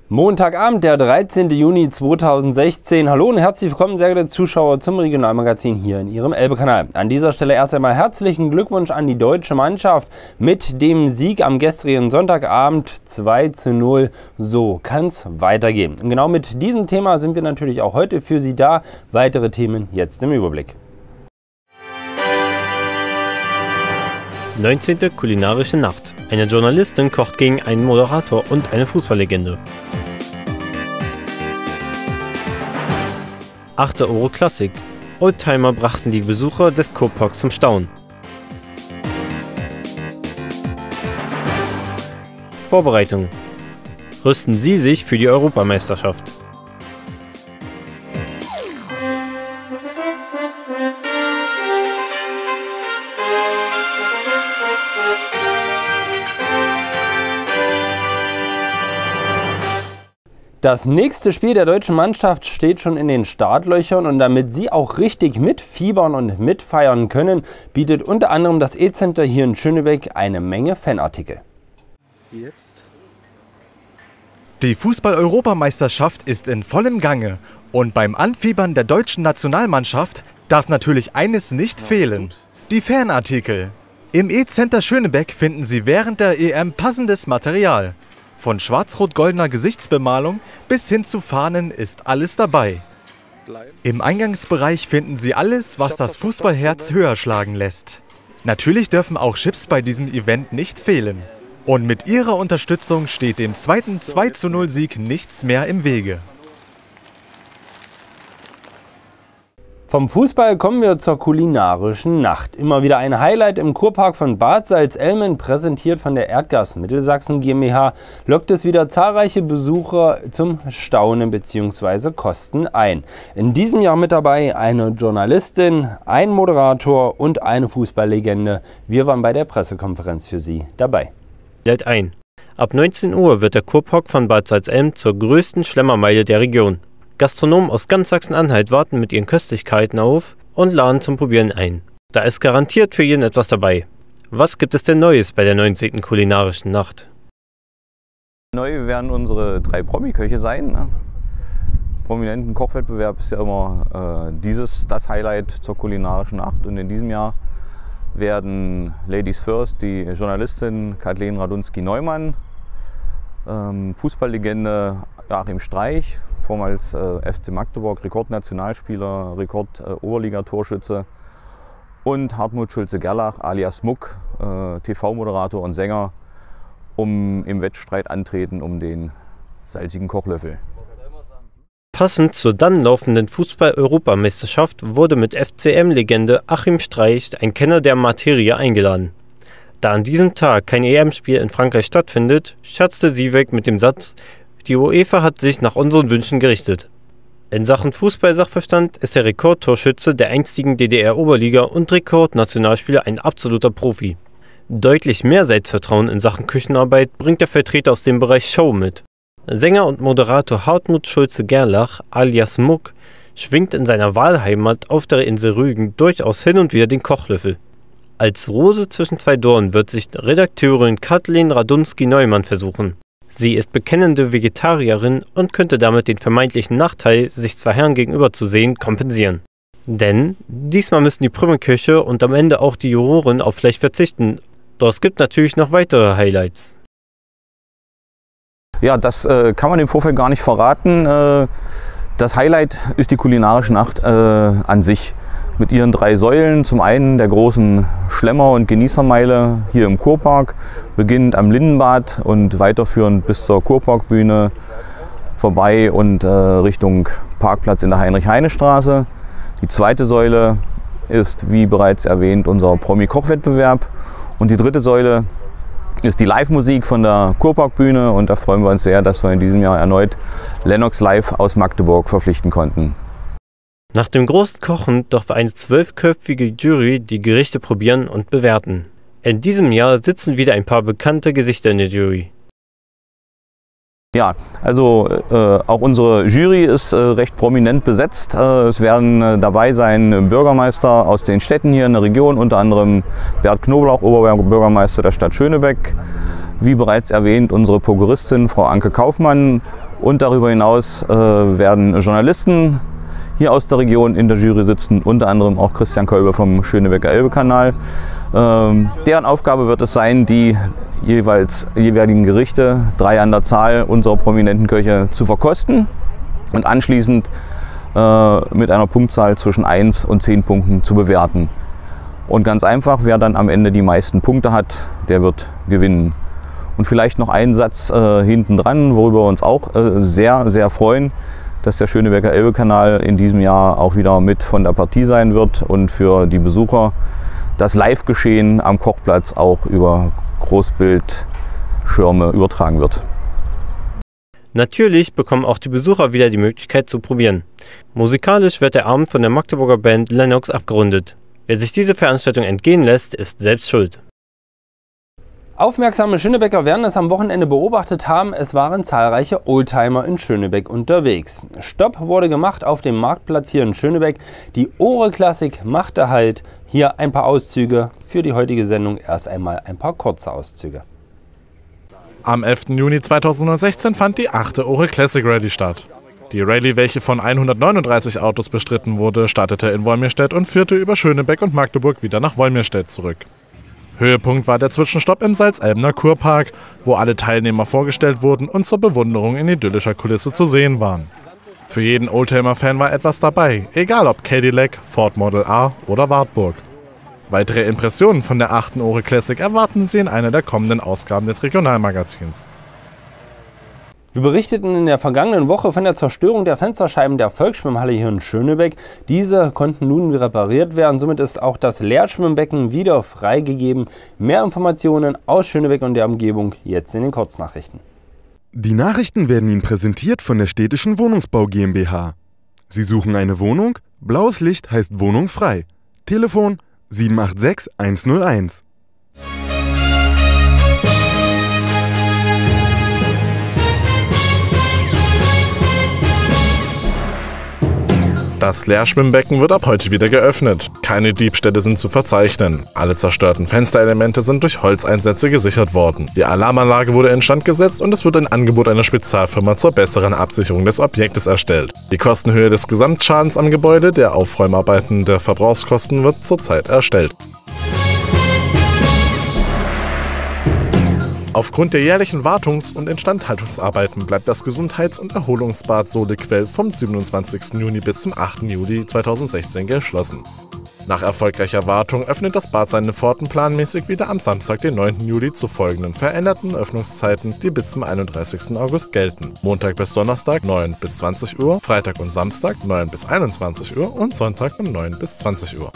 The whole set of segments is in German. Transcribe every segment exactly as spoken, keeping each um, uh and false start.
Montagabend, der dreizehnte Juni zweitausendsechzehn. Hallo und herzlich willkommen, sehr geehrte Zuschauer, zum Regionalmagazin hier in Ihrem Elbe-Kanal. An dieser Stelle erst einmal herzlichen Glückwunsch an die deutsche Mannschaft mit dem Sieg am gestrigen Sonntagabend zwei zu null. So kann es weitergehen. Und genau mit diesem Thema sind wir natürlich auch heute für Sie da. Weitere Themen jetzt im Überblick. neunzehnte kulinarische Nacht. Eine Journalistin kocht gegen einen Moderator und eine Fußballlegende. achte Euro Klassik. Oldtimer brachten die Besucher des Kurpark zum Staunen. Vorbereitung. Rüsten Sie sich für die Europameisterschaft. Das nächste Spiel der deutschen Mannschaft steht schon in den Startlöchern und damit Sie auch richtig mitfiebern und mitfeiern können, bietet unter anderem das E-Center hier in Schönebeck eine Menge Fanartikel. Jetzt. Die Fußball-Europameisterschaft ist in vollem Gange und beim Anfiebern der deutschen Nationalmannschaft darf natürlich eines nicht fehlen: die Fanartikel. Im E-Center Schönebeck finden Sie während der E M passendes Material. Von schwarz-rot-goldener Gesichtsbemalung bis hin zu Fahnen ist alles dabei. Im Eingangsbereich finden Sie alles, was das Fußballherz höher schlagen lässt. Natürlich dürfen auch Chips bei diesem Event nicht fehlen. Und mit Ihrer Unterstützung steht dem zweiten zwei zu null Sieg nichts mehr im Wege. Vom Fußball kommen wir zur kulinarischen Nacht. Immer wieder ein Highlight im Kurpark von Bad Salzelmen, präsentiert von der Erdgas Mittelsachsen GmbH, lockt es wieder zahlreiche Besucher zum Staunen bzw. Kosten ein. In diesem Jahr mit dabei eine Journalistin, ein Moderator und eine Fußballlegende. Wir waren bei der Pressekonferenz für Sie dabei. Lädt ein. Ab neunzehn Uhr wird der Kurpark von Bad Salzelmen zur größten Schlemmermeile der Region. Gastronomen aus ganz Sachsen-Anhalt warten mit ihren Köstlichkeiten auf und laden zum Probieren ein. Da ist garantiert für jeden etwas dabei. Was gibt es denn Neues bei der neunzehnten kulinarischen Nacht? Neu werden unsere drei Promi-Köche sein. Ne? Prominenten Kochwettbewerb ist ja immer äh, dieses das Highlight zur kulinarischen Nacht. Und in diesem Jahr werden Ladies First die Journalistin Kathleen Radunski-Neumann, ähm, Fußballlegende Joachim Streich, vormals äh, F C Magdeburg, Rekordnationalspieler, Rekord-Oberligatorschütze, äh, und Hartmut Schulze-Gerlach alias Muck, äh, T V-Moderator und Sänger, um im Wettstreit antreten um den salzigen Kochlöffel. Passend zur dann laufenden Fußball-Europameisterschaft wurde mit F C M-Legende Achim Streich ein Kenner der Materie eingeladen. Da an diesem Tag kein E M-Spiel in Frankreich stattfindet, scherzte Siebeck mit dem Satz: Die UEFA hat sich nach unseren Wünschen gerichtet. In Sachen Fußball-Sachverstand ist der Rekordtorschütze der einstigen D D R-Oberliga und Rekordnationalspieler ein absoluter Profi. Deutlich mehr Selbstvertrauen in Sachen Küchenarbeit bringt der Vertreter aus dem Bereich Show mit. Sänger und Moderator Hartmut Schulze-Gerlach alias Muck schwingt in seiner Wahlheimat auf der Insel Rügen durchaus hin und wieder den Kochlöffel. Als Rose zwischen zwei Dornen wird sich Redakteurin Kathleen Radunski-Neumann versuchen. Sie ist bekennende Vegetarierin und könnte damit den vermeintlichen Nachteil, sich zwei Herren gegenüber zu sehen, kompensieren. Denn diesmal müssen die Promi-Köche und am Ende auch die Juroren auf Fleisch verzichten. Doch es gibt natürlich noch weitere Highlights. Ja, das äh, kann man im Vorfeld gar nicht verraten. Äh, das Highlight ist die kulinarische Nacht äh, an sich. Mit ihren drei Säulen, zum einen der großen Schlemmer- und Genießermeile hier im Kurpark, beginnend am Lindenbad und weiterführend bis zur Kurparkbühne vorbei und äh, Richtung Parkplatz in der Heinrich-Heine-Straße. Die zweite Säule ist, wie bereits erwähnt, unser Promi-Kochwettbewerb. Und die dritte Säule ist die Live-Musik von der Kurparkbühne, und da freuen wir uns sehr, dass wir in diesem Jahr erneut Lennox Live aus Magdeburg verpflichten konnten. Nach dem großen Kochen darf eine zwölfköpfige Jury die Gerichte probieren und bewerten. In diesem Jahr sitzen wieder ein paar bekannte Gesichter in der Jury. Ja, also äh, auch unsere Jury ist äh, recht prominent besetzt. Äh, es werden äh, dabei sein Bürgermeister aus den Städten hier in der Region, unter anderem Bert Knoblauch, Oberbürgermeister der Stadt Schönebeck. Wie bereits erwähnt, unsere Prokuristin Frau Anke Kaufmann Und darüber hinaus äh, werden Journalisten hier aus der Region in der Jury sitzen, unter anderem auch Christian Kolbe vom Schönebecker Elbe-Kanal. Ähm, deren Aufgabe wird es sein, die jeweils jeweiligen Gerichte, drei an der Zahl unserer prominenten Köche, zu verkosten und anschließend äh, mit einer Punktzahl zwischen eins und zehn Punkten zu bewerten. Und ganz einfach, wer dann am Ende die meisten Punkte hat, der wird gewinnen. Und vielleicht noch einen Satz äh, hinten dran, worüber wir uns auch äh, sehr, sehr freuen, dass der Schönebecker Elbe-Kanal in diesem Jahr auch wieder mit von der Partie sein wird und für die Besucher das Live-Geschehen am Kochplatz auch über Großbildschirme übertragen wird. Natürlich bekommen auch die Besucher wieder die Möglichkeit zu probieren. Musikalisch wird der Abend von der Magdeburger Band Lennox abgerundet. Wer sich diese Veranstaltung entgehen lässt, ist selbst schuld. Aufmerksame Schönebecker werden es am Wochenende beobachtet haben, es waren zahlreiche Oldtimer in Schönebeck unterwegs. Stopp wurde gemacht auf dem Marktplatz hier in Schönebeck. Die Ore Klassik machte Halt. Hier ein paar Auszüge für die heutige Sendung. Erst einmal ein paar kurze Auszüge. Am elften Juni zweitausendsechzehn fand die achte Ore Classic Rallye statt. Die Rallye, welche von hundertneununddreißig Autos bestritten wurde, startete in Wolmirstedt und führte über Schönebeck und Magdeburg wieder nach Wolmirstedt zurück. Höhepunkt war der Zwischenstopp im Salzelbener Kurpark, wo alle Teilnehmer vorgestellt wurden und zur Bewunderung in idyllischer Kulisse zu sehen waren. Für jeden Oldtimer-Fan war etwas dabei, egal ob Cadillac, Ford Model A oder Wartburg. Weitere Impressionen von der achten Ore Classic erwarten Sie in einer der kommenden Ausgaben des Regionalmagazins. Wir berichteten in der vergangenen Woche von der Zerstörung der Fensterscheiben der Volksschwimmhalle hier in Schönebeck. Diese konnten nun repariert werden. Somit ist auch das Leerschwimmbecken wieder freigegeben. Mehr Informationen aus Schönebeck und der Umgebung jetzt in den Kurznachrichten. Die Nachrichten werden Ihnen präsentiert von der Städtischen Wohnungsbau GmbH. Sie suchen eine Wohnung? Blaues Licht heißt Wohnung frei. Telefon sieben acht sechs eins null eins. Das Leerschwimmbecken wird ab heute wieder geöffnet. Keine Diebstähle sind zu verzeichnen. Alle zerstörten Fensterelemente sind durch Holzeinsätze gesichert worden. Die Alarmanlage wurde instand gesetzt und es wird ein Angebot einer Spezialfirma zur besseren Absicherung des Objektes erstellt. Die Kostenhöhe des Gesamtschadens am Gebäude, der Aufräumarbeiten der Verbrauchskosten, wird zurzeit erstellt. Aufgrund der jährlichen Wartungs- und Instandhaltungsarbeiten bleibt das Gesundheits- und Erholungsbad Solequell vom siebenundzwanzigsten Juni bis zum achten Juli zweitausendsechzehn geschlossen. Nach erfolgreicher Wartung öffnet das Bad seine Pforten planmäßig wieder am Samstag, den neunten Juli, zu folgenden veränderten Öffnungszeiten, die bis zum einunddreißigsten August gelten. Montag bis Donnerstag neun bis zwanzig Uhr, Freitag und Samstag neun bis einundzwanzig Uhr und Sonntag von neun bis zwanzig Uhr.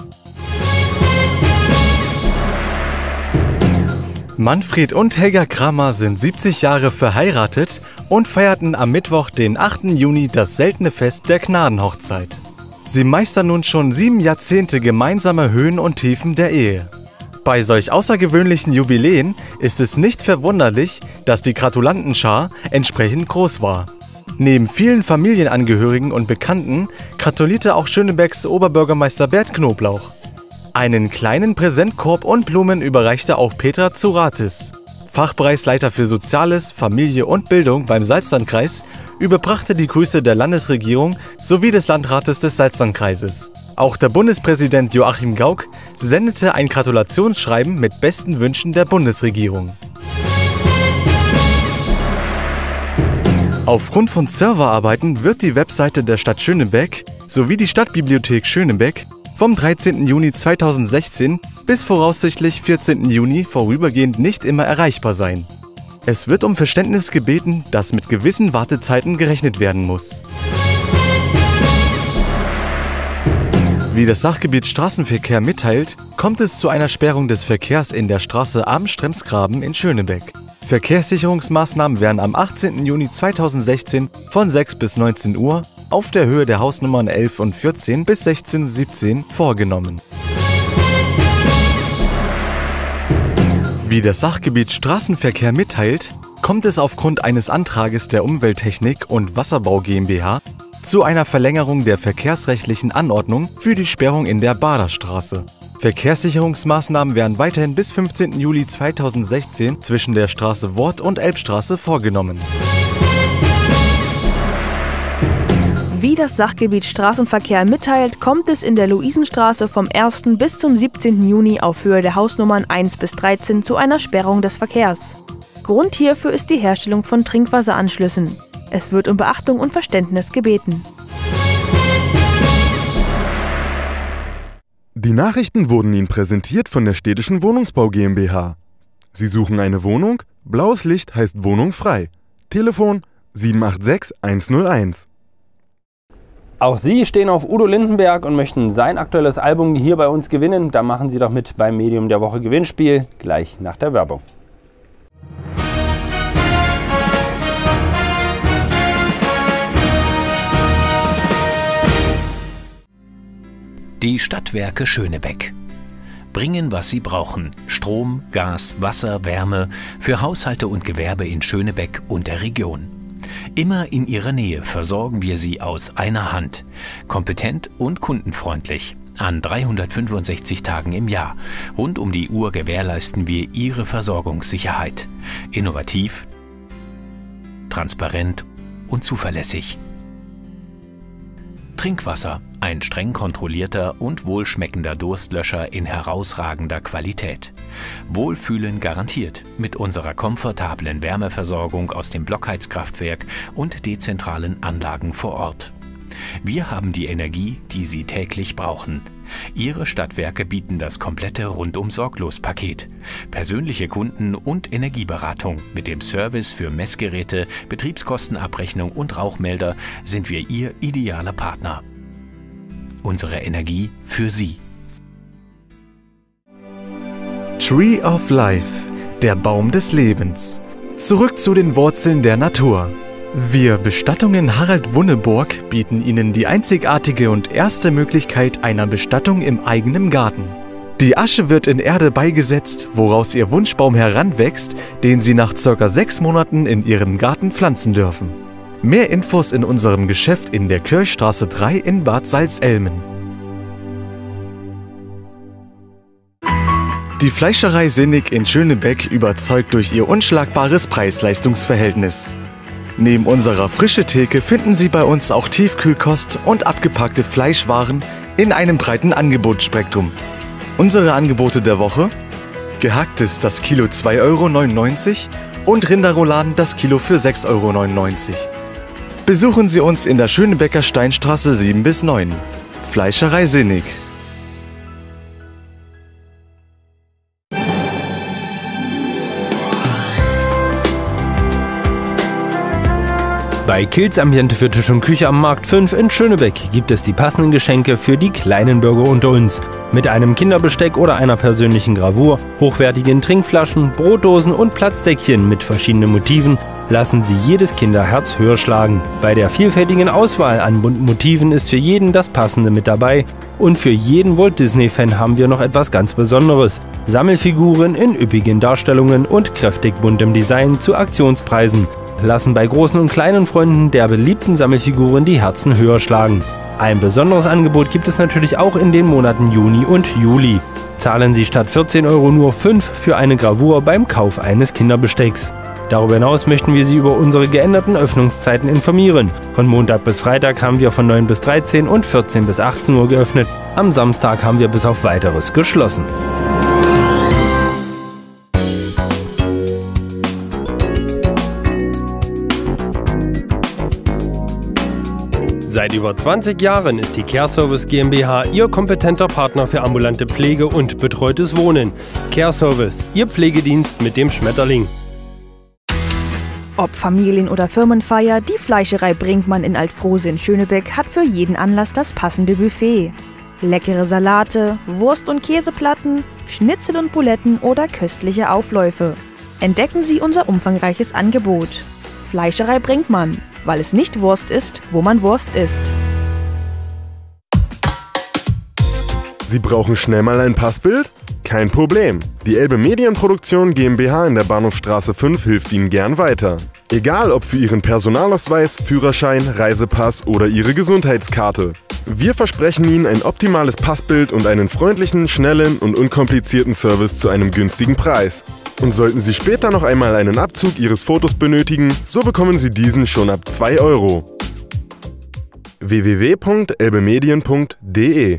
Manfred und Helga Kramer sind siebzig Jahre verheiratet und feierten am Mittwoch, den achten Juni, das seltene Fest der Gnadenhochzeit. Sie meistern nun schon sieben Jahrzehnte gemeinsame Höhen und Tiefen der Ehe. Bei solch außergewöhnlichen Jubiläen ist es nicht verwunderlich, dass die Gratulantenschar entsprechend groß war. Neben vielen Familienangehörigen und Bekannten gratulierte auch Schönebecks Oberbürgermeister Bert Knoblauch. Einen kleinen Präsentkorb und Blumen überreichte auch Petra Zuratis. Fachbereichsleiter für Soziales, Familie und Bildung beim Salzlandkreis überbrachte die Grüße der Landesregierung sowie des Landrates des Salzlandkreises. Auch der Bundespräsident Joachim Gauck sendete ein Gratulationsschreiben mit besten Wünschen der Bundesregierung. Aufgrund von Serverarbeiten wird die Webseite der Stadt Schönebeck sowie die Stadtbibliothek Schönebeck vom dreizehnten Juni zweitausendsechzehn bis voraussichtlich vierzehnten Juni vorübergehend nicht immer erreichbar sein. Es wird um Verständnis gebeten, dass mit gewissen Wartezeiten gerechnet werden muss. Wie das Sachgebiet Straßenverkehr mitteilt, kommt es zu einer Sperrung des Verkehrs in der Straße Am Stremsgraben in Schönebeck. Verkehrssicherungsmaßnahmen werden am achtzehnten Juni zweitausendsechzehn von sechs bis neunzehn Uhr auf der Höhe der Hausnummern elf und vierzehn bis sechzehn siebzehn vorgenommen. Wie das Sachgebiet Straßenverkehr mitteilt, kommt es aufgrund eines Antrages der Umwelttechnik und Wasserbau GmbH zu einer Verlängerung der verkehrsrechtlichen Anordnung für die Sperrung in der Baderstraße. Verkehrssicherungsmaßnahmen werden weiterhin bis fünfzehnten Juli zweitausendsechzehn zwischen der Straße Wort und Elbstraße vorgenommen. Wie das Sachgebiet Straßenverkehr mitteilt, kommt es in der Luisenstraße vom ersten bis zum siebzehnten Juni auf Höhe der Hausnummern eins bis dreizehn zu einer Sperrung des Verkehrs. Grund hierfür ist die Herstellung von Trinkwasseranschlüssen. Es wird um Beachtung und Verständnis gebeten. Die Nachrichten wurden Ihnen präsentiert von der Städtischen Wohnungsbau GmbH. Sie suchen eine Wohnung? Blaues Licht heißt Wohnung frei. Telefon sieben acht sechs eins null eins. Auch Sie stehen auf Udo Lindenberg und möchten sein aktuelles Album hier bei uns gewinnen. Da machen Sie doch mit beim Medium der Woche Gewinnspiel, gleich nach der Werbung. Die Stadtwerke Schönebeck bringen, was sie brauchen: Strom, Gas, Wasser, Wärme für Haushalte und Gewerbe in Schönebeck und der Region. Immer in ihrer Nähe versorgen wir sie aus einer Hand. Kompetent und kundenfreundlich. An dreihundertfünfundsechzig Tagen im Jahr. Rund um die Uhr gewährleisten wir Ihre Versorgungssicherheit. Innovativ, transparent und zuverlässig. Trinkwasser, ein streng kontrollierter und wohlschmeckender Durstlöscher in herausragender Qualität. Wohlfühlen garantiert mit unserer komfortablen Wärmeversorgung aus dem Blockheizkraftwerk und dezentralen Anlagen vor Ort. Wir haben die Energie, die Sie täglich brauchen. Ihre Stadtwerke bieten das komplette Rundum-Sorglos-Paket. Persönliche Kunden- und Energieberatung mit dem Service für Messgeräte, Betriebskostenabrechnung und Rauchmelder sind wir Ihr idealer Partner. Unsere Energie für Sie. Tree of Life, der Baum des Lebens. Zurück zu den Wurzeln der Natur. Wir Bestattungen Harald Wunneburg bieten Ihnen die einzigartige und erste Möglichkeit einer Bestattung im eigenen Garten. Die Asche wird in Erde beigesetzt, woraus Ihr Wunschbaum heranwächst, den Sie nach ca. sechs Monaten in Ihrem Garten pflanzen dürfen. Mehr Infos in unserem Geschäft in der Kirchstraße drei in Bad Salzelmen. Die Fleischerei Sinnig in Schönebeck überzeugt durch ihr unschlagbares Preis-Leistungs-Verhältnis. Neben unserer frische Theke finden Sie bei uns auch Tiefkühlkost und abgepackte Fleischwaren in einem breiten Angebotsspektrum. Unsere Angebote der Woche: Gehacktes das Kilo zwei Euro neunundneunzig und Rinderrouladen das Kilo für sechs Euro neunundneunzig. Besuchen Sie uns in der Schönebecker Steinstraße sieben bis neun. Fleischerei Sinnig. Bei Kills Ambiente für Tisch und Küche am Markt fünf in Schönebeck gibt es die passenden Geschenke für die kleinen Bürger unter uns. Mit einem Kinderbesteck oder einer persönlichen Gravur, hochwertigen Trinkflaschen, Brotdosen und Platzdeckchen mit verschiedenen Motiven lassen Sie jedes Kinderherz höher schlagen. Bei der vielfältigen Auswahl an bunten Motiven ist für jeden das Passende mit dabei. Und für jeden Walt-Disney-Fan haben wir noch etwas ganz Besonderes. Sammelfiguren in üppigen Darstellungen und kräftig buntem Design zu Aktionspreisen lassen bei großen und kleinen Freunden der beliebten Sammelfiguren die Herzen höher schlagen. Ein besonderes Angebot gibt es natürlich auch in den Monaten Juni und Juli. Zahlen Sie statt vierzehn Euro nur fünf für eine Gravur beim Kauf eines Kinderbestecks. Darüber hinaus möchten wir Sie über unsere geänderten Öffnungszeiten informieren. Von Montag bis Freitag haben wir von neun bis dreizehn und vierzehn bis achtzehn Uhr geöffnet. Am Samstag haben wir bis auf Weiteres geschlossen. Seit über zwanzig Jahren ist die Care Service GmbH Ihr kompetenter Partner für ambulante Pflege und betreutes Wohnen. Care Service, Ihr Pflegedienst mit dem Schmetterling. Ob Familien- oder Firmenfeier, die Fleischerei Brinkmann in Altfrohse in Schönebeck hat für jeden Anlass das passende Buffet. Leckere Salate, Wurst- und Käseplatten, Schnitzel und Buletten oder köstliche Aufläufe. Entdecken Sie unser umfangreiches Angebot. Fleischerei Brinkmann, weil es nicht Wurst ist, wo man Wurst isst. Sie brauchen schnell mal ein Passbild? Kein Problem. Die Elbe Medienproduktion GmbH in der Bahnhofstraße fünf hilft Ihnen gern weiter. Egal ob für Ihren Personalausweis, Führerschein, Reisepass oder Ihre Gesundheitskarte. Wir versprechen Ihnen ein optimales Passbild und einen freundlichen, schnellen und unkomplizierten Service zu einem günstigen Preis. Und sollten Sie später noch einmal einen Abzug Ihres Fotos benötigen, so bekommen Sie diesen schon ab zwei Euro. w w w punkt elbemedien punkt de.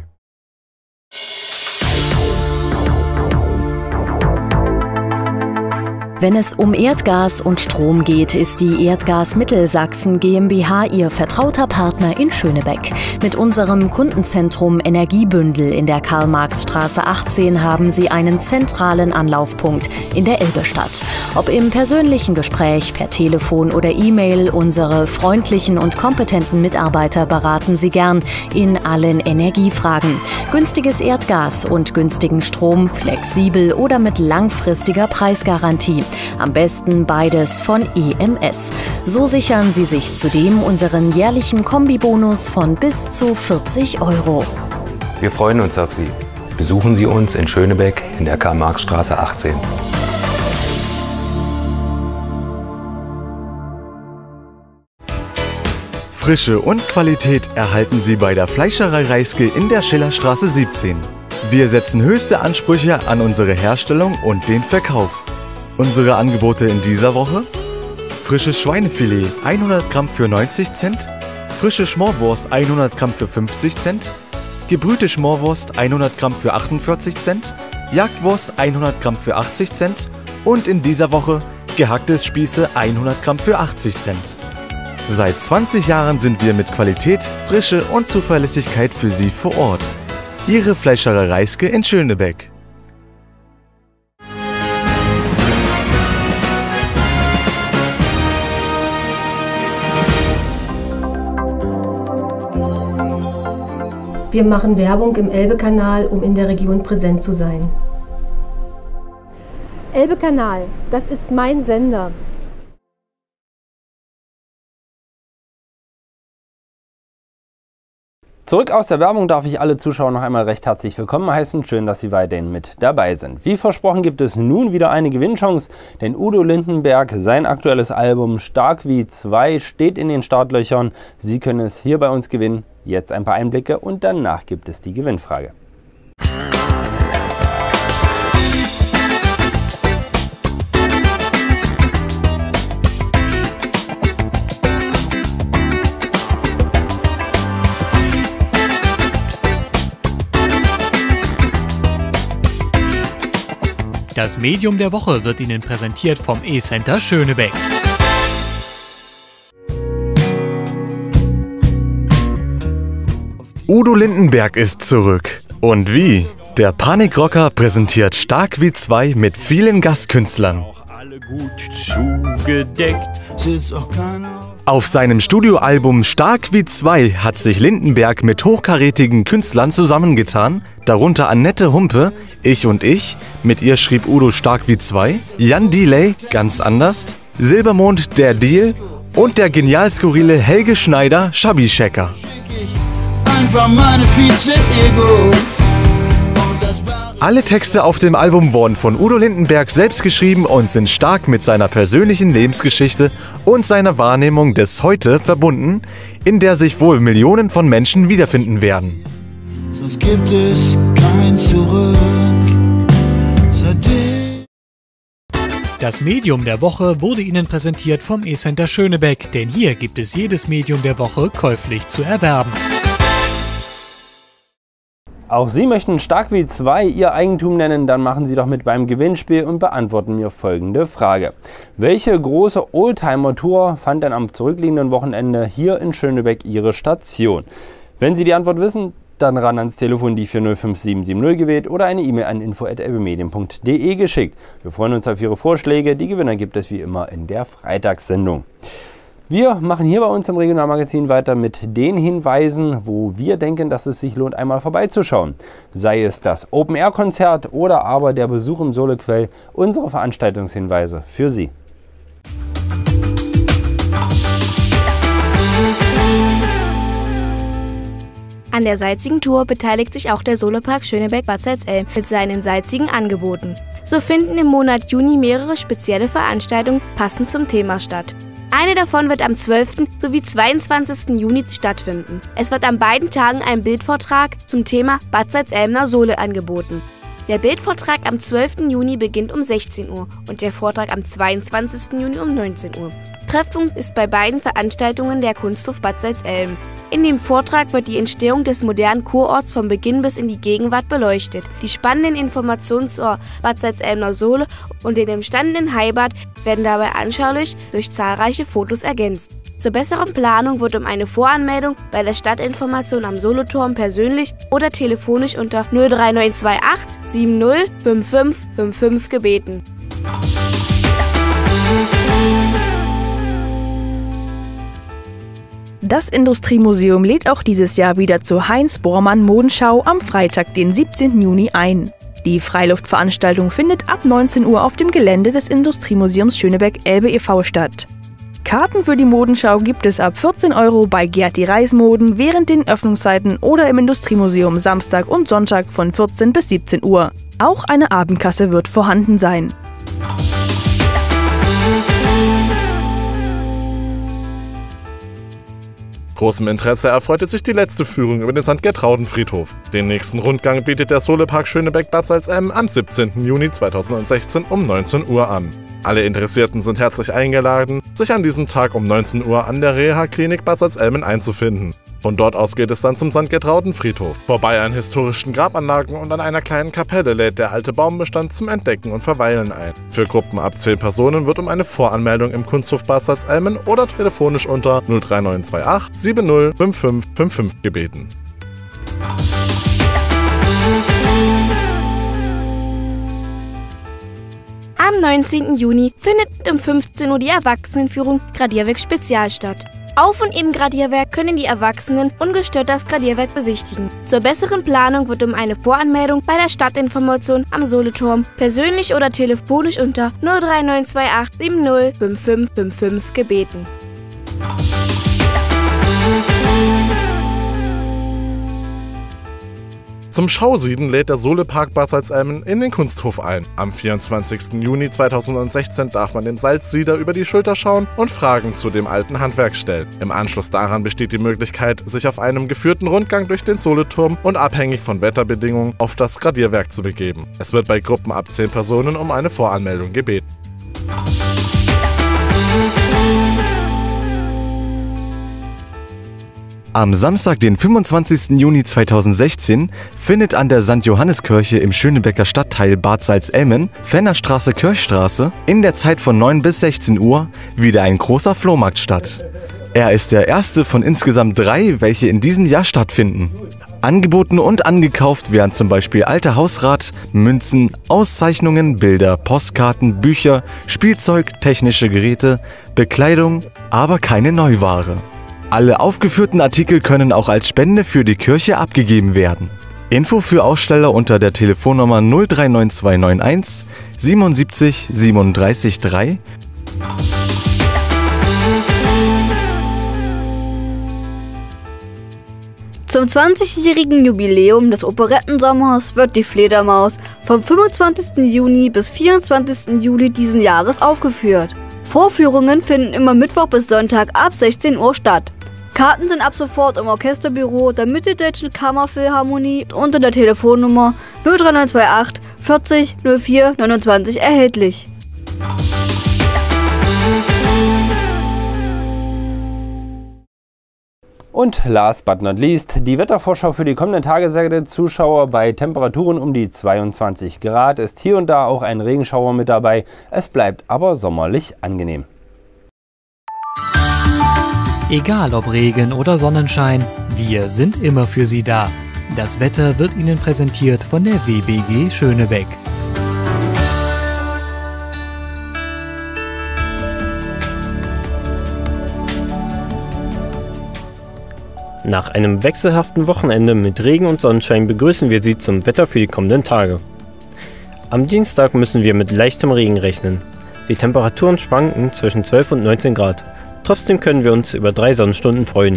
Wenn es um Erdgas und Strom geht, ist die Erdgas Mittelsachsen GmbH Ihr vertrauter Partner in Schönebeck. Mit unserem Kundenzentrum Energiebündel in der Karl-Marx-Straße achtzehn haben Sie einen zentralen Anlaufpunkt in der Elbestadt. Ob im persönlichen Gespräch, per Telefon oder E-Mail, unsere freundlichen und kompetenten Mitarbeiter beraten Sie gern in allen Energiefragen. Günstiges Erdgas und günstigen Strom, flexibel oder mit langfristiger Preisgarantie. Am besten beides von E M S. So sichern Sie sich zudem unseren jährlichen Kombibonus von bis zu vierzig Euro. Wir freuen uns auf Sie. Besuchen Sie uns in Schönebeck in der Karl-Marx-Straße achtzehn. Frische und Qualität erhalten Sie bei der Fleischerei Reiske in der Schillerstraße siebzehn. Wir setzen höchste Ansprüche an unsere Herstellung und den Verkauf. Unsere Angebote in dieser Woche: frisches Schweinefilet hundert Gramm für neunzig Cent, frische Schmorwurst hundert Gramm für fünfzig Cent, gebrühte Schmorwurst hundert Gramm für achtundvierzig Cent, Jagdwurst hundert Gramm für achtzig Cent und in dieser Woche gehacktes Spieße hundert Gramm für achtzig Cent. Seit zwanzig Jahren sind wir mit Qualität, Frische und Zuverlässigkeit für Sie vor Ort. Ihre Fleischerei Reiske in Schönebeck. Wir machen Werbung im Elbe-Kanal, um in der Region präsent zu sein. Elbe-Kanal, das ist mein Sender. Zurück aus der Werbung darf ich alle Zuschauer noch einmal recht herzlich willkommen heißen. Schön, dass Sie weiterhin mit dabei sind. Wie versprochen gibt es nun wieder eine Gewinnchance, denn Udo Lindenberg, sein aktuelles Album Stark wie zwei, steht in den Startlöchern. Sie können es hier bei uns gewinnen. Jetzt ein paar Einblicke und danach gibt es die Gewinnfrage. Das Medium der Woche wird Ihnen präsentiert vom E-Center Schönebeck. Udo Lindenberg ist zurück. Und wie? Der Panikrocker präsentiert Stark wie zwei mit vielen Gastkünstlern. Auf seinem Studioalbum Stark wie zwei hat sich Lindenberg mit hochkarätigen Künstlern zusammengetan, darunter Annette Humpe, Ich und Ich, mit ihr schrieb Udo Stark wie zwei, Jan Delay, Ganz anders, Silbermond, Der Deal und der genial skurrile Helge Schneider, Shabby Checker. Alle Texte auf dem Album wurden von Udo Lindenberg selbst geschrieben und sind stark mit seiner persönlichen Lebensgeschichte und seiner Wahrnehmung des Heute verbunden, in der sich wohl Millionen von Menschen wiederfinden werden. Sonst gibt es kein Zurück. Das Medium der Woche wurde Ihnen präsentiert vom E-Center Schönebeck, denn hier gibt es jedes Medium der Woche käuflich zu erwerben. Auch Sie möchten Stark wie zwei Ihr Eigentum nennen, dann machen Sie doch mit beim Gewinnspiel und beantworten mir folgende Frage. Welche große Oldtimer-Tour fand denn am zurückliegenden Wochenende hier in Schönebeck Ihre Station? Wenn Sie die Antwort wissen, dann ran ans Telefon die vier null fünf sieben sieben null gewählt oder eine E-Mail an info at elbemedien punkt de geschickt. Wir freuen uns auf Ihre Vorschläge. Die Gewinner gibt es wie immer in der Freitagssendung. Wir machen hier bei uns im Regionalmagazin weiter mit den Hinweisen, wo wir denken, dass es sich lohnt, einmal vorbeizuschauen. Sei es das Open-Air-Konzert oder aber der Besuch im Solequell, unsere Veranstaltungshinweise für Sie. An der Salzigen Tour beteiligt sich auch der Solepark Schönebeck-Bad Salzelm mit seinen salzigen Angeboten. So finden im Monat Juni mehrere spezielle Veranstaltungen passend zum Thema statt. Eine davon wird am zwölften sowie zweiundzwanzigsten Juni stattfinden. Es wird an beiden Tagen ein Bildvortrag zum Thema Bad Salzelmner Sole angeboten. Der Bildvortrag am zwölften Juni beginnt um sechzehn Uhr und der Vortrag am zweiundzwanzigsten Juni um neunzehn Uhr. Treffpunkt ist bei beiden Veranstaltungen der Kunsthof Bad Salzelm. In dem Vortrag wird die Entstehung des modernen Kurorts von Beginn bis in die Gegenwart beleuchtet. Die spannenden Informationen zur Bad Salzelmer Sohle und den entstandenen Heibad werden dabei anschaulich durch zahlreiche Fotos ergänzt. Zur besseren Planung wird um eine Voranmeldung bei der Stadtinformation am Soloturm persönlich oder telefonisch unter null drei neun zwei acht sieben null fünf fünf fünf fünf gebeten. Das Industriemuseum lädt auch dieses Jahr wieder zur Heinz-Bormann-Modenschau am Freitag, den siebzehnten Juni ein. Die Freiluftveranstaltung findet ab neunzehn Uhr auf dem Gelände des Industriemuseums Schönebeck-Elbe e V statt. Karten für die Modenschau gibt es ab vierzehn Euro bei Gerti Reismoden während den Öffnungszeiten oder im Industriemuseum Samstag und Sonntag von vierzehn bis siebzehn Uhr. Auch eine Abendkasse wird vorhanden sein. Großem Interesse erfreute sich die letzte Führung über den Sankt Gertrauden-Friedhof. Den nächsten Rundgang bietet der Solepark Schönebeck-Bad Salzem am siebzehnten Juni zweitausendsechzehn um neunzehn Uhr an. Alle Interessierten sind herzlich eingeladen, sich an diesem Tag um neunzehn Uhr an der Reha-Klinik Bad Salzelmen einzufinden. Von dort aus geht es dann zum Sankt Gertrauden-Friedhof. Vorbei an historischen Grabanlagen und an einer kleinen Kapelle lädt der alte Baumbestand zum Entdecken und Verweilen ein. Für Gruppen ab zehn Personen wird um eine Voranmeldung im Kunsthof Bad Salzelmen oder telefonisch unter null drei neun zwei acht sieben null fünf fünf fünf fünf gebeten. Am neunzehnten Juni findet um fünfzehn Uhr die Erwachsenenführung Gradierwerk Spezial statt. Auf und im Gradierwerk können die Erwachsenen ungestört das Gradierwerk besichtigen. Zur besseren Planung wird um eine Voranmeldung bei der Stadtinformation am Soloturm persönlich oder telefonisch unter null drei neun zwei acht sieben null fünf fünf fünf fünf gebeten. Zum Schausieden lädt der Solepark Bad Salzelmen in den Kunsthof ein. Am vierundzwanzigsten Juni zweitausendsechzehn darf man dem Salzsieder über die Schulter schauen und Fragen zu dem alten Handwerk stellen. Im Anschluss daran besteht die Möglichkeit, sich auf einem geführten Rundgang durch den Soleturm und abhängig von Wetterbedingungen auf das Gradierwerk zu begeben. Es wird bei Gruppen ab zehn Personen um eine Voranmeldung gebeten. Am Samstag, den fünfundzwanzigsten Juni zweitausendsechzehn, findet an der Sankt Johanniskirche im Schönebecker Stadtteil Bad Salzelmen, Fennerstraße-Kirchstraße, in der Zeit von neun bis sechzehn Uhr wieder ein großer Flohmarkt statt. Er ist der erste von insgesamt drei, welche in diesem Jahr stattfinden. Angeboten und angekauft werden zum Beispiel alter Hausrat, Münzen, Auszeichnungen, Bilder, Postkarten, Bücher, Spielzeug, technische Geräte, Bekleidung, aber keine Neuware. Alle aufgeführten Artikel können auch als Spende für die Kirche abgegeben werden. Info für Aussteller unter der Telefonnummer null drei neun zwei neun eins siebenundsiebzig siebenunddreißig drei. Zum zwanzigjährigen Jubiläum des Operettensommers wird die Fledermaus vom fünfundzwanzigsten Juni bis vierundzwanzigsten Juli diesen Jahres aufgeführt. Vorführungen finden immer Mittwoch bis Sonntag ab sechzehn Uhr statt. Karten sind ab sofort im Orchesterbüro der Mitteldeutschen Kammerphilharmonie unter der Telefonnummer null drei neun zwei acht vierzig null vier neunundzwanzig erhältlich. Und last but not least, die Wettervorschau für die kommenden Tage, sehr geehrte Zuschauer. Bei Temperaturen um die zweiundzwanzig Grad ist hier und da auch ein Regenschauer mit dabei. Es bleibt aber sommerlich angenehm. Egal ob Regen oder Sonnenschein, wir sind immer für Sie da. Das Wetter wird Ihnen präsentiert von der W B G Schönebeck. Nach einem wechselhaften Wochenende mit Regen und Sonnenschein begrüßen wir Sie zum Wetter für die kommenden Tage. Am Dienstag müssen wir mit leichtem Regen rechnen. Die Temperaturen schwanken zwischen zwölf und neunzehn Grad. Trotzdem können wir uns über drei Sonnenstunden freuen.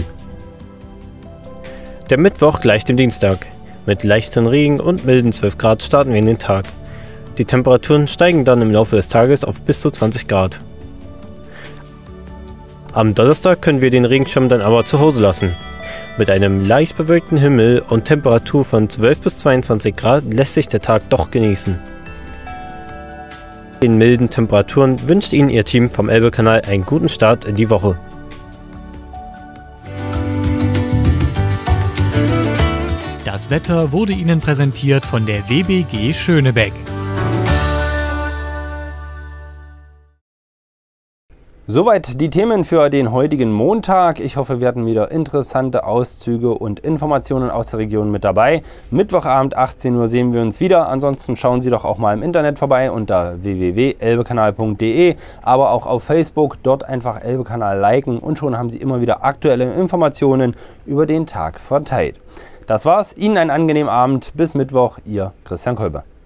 Der Mittwoch gleicht dem Dienstag. Mit leichtem Regen und milden zwölf Grad starten wir in den Tag. Die Temperaturen steigen dann im Laufe des Tages auf bis zu zwanzig Grad. Am Donnerstag können wir den Regenschirm dann aber zu Hause lassen. Mit einem leicht bewölkten Himmel und Temperatur von zwölf bis zweiundzwanzig Grad lässt sich der Tag doch genießen. Den milden Temperaturen wünscht Ihnen Ihr Team vom Elbe-Kanal einen guten Start in die Woche. Das Wetter wurde Ihnen präsentiert von der W B G Schönebeck. Soweit die Themen für den heutigen Montag. Ich hoffe, wir hatten wieder interessante Auszüge und Informationen aus der Region mit dabei. Mittwochabend achtzehn Uhr sehen wir uns wieder. Ansonsten schauen Sie doch auch mal im Internet vorbei unter w w w punkt elbekanal punkt de, aber auch auf Facebook. Dort einfach Elbekanal liken und schon haben Sie immer wieder aktuelle Informationen über den Tag verteilt. Das war's. Ihnen einen angenehmen Abend. Bis Mittwoch. Ihr Christian Kolber.